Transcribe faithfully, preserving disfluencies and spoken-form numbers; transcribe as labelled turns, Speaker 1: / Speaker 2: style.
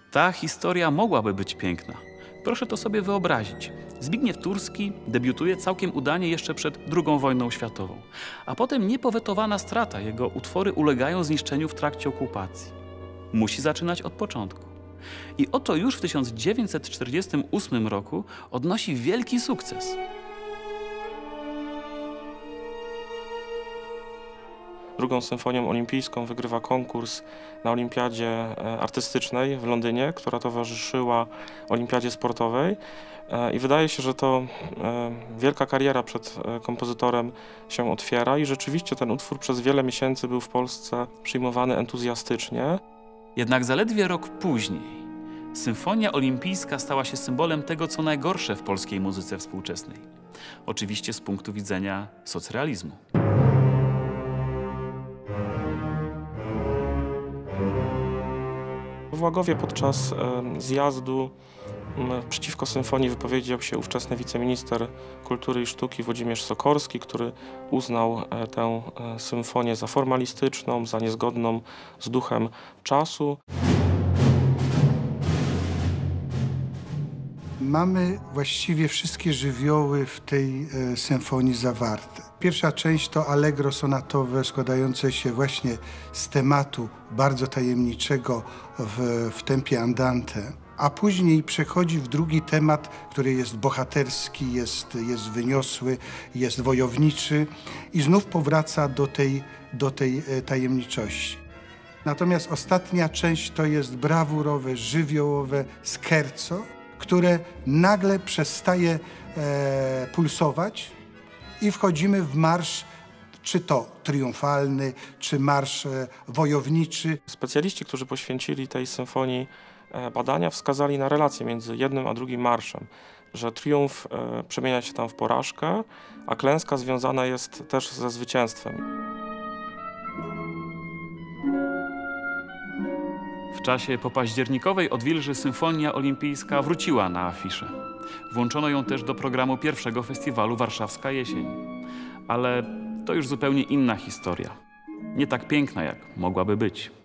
Speaker 1: Ta historia mogłaby być piękna. Proszę to sobie wyobrazić. Zbigniew Turski debiutuje całkiem udanie jeszcze przed drugą wojną światową, a potem niepowetowana strata. Jego utwory ulegają zniszczeniu w trakcie okupacji. Musi zaczynać od początku. I oto już w tysiąc dziewięćset czterdziestym ósmym roku odnosi wielki sukces.
Speaker 2: Drugą symfonią olimpijską wygrywa konkurs na olimpiadzie artystycznej w Londynie, która towarzyszyła olimpiadzie sportowej. I wydaje się, że to wielka kariera przed kompozytorem się otwiera i rzeczywiście ten utwór przez wiele miesięcy był w Polsce przyjmowany entuzjastycznie.
Speaker 1: Jednak zaledwie rok później Symfonia Olimpijska stała się symbolem tego, co najgorsze w polskiej muzyce współczesnej. Oczywiście z punktu widzenia socrealizmu.
Speaker 2: W Łagowie podczas e, zjazdu m, przeciwko symfonii wypowiedział się ówczesny wiceminister kultury i sztuki Włodzimierz Sokorski, który uznał e, tę e, symfonię za formalistyczną, za niezgodną z duchem czasu.
Speaker 3: Mamy właściwie wszystkie żywioły w tej e, symfonii zawarte. Pierwsza część to allegro sonatowe składające się właśnie z tematu bardzo tajemniczego w, w tempie andante, a później przechodzi w drugi temat, który jest bohaterski, jest, jest wyniosły, jest wojowniczy i znów powraca do tej, do tej e, tajemniczości. Natomiast ostatnia część to jest brawurowe, żywiołowe scherzo, które nagle przestaje e, pulsować i wchodzimy w marsz, czy to triumfalny, czy marsz e, wojowniczy.
Speaker 2: Specjaliści, którzy poświęcili tej symfonii e, badania, wskazali na relację między jednym a drugim marszem, że triumf e, przemienia się tam w porażkę, a klęska związana jest też ze zwycięstwem.
Speaker 1: W czasie popaździernikowej odwilży Symfonia Olimpijska wróciła na afiszę. Włączono ją też do programu pierwszego festiwalu Warszawska Jesień. Ale to już zupełnie inna historia. Nie tak piękna, jak mogłaby być.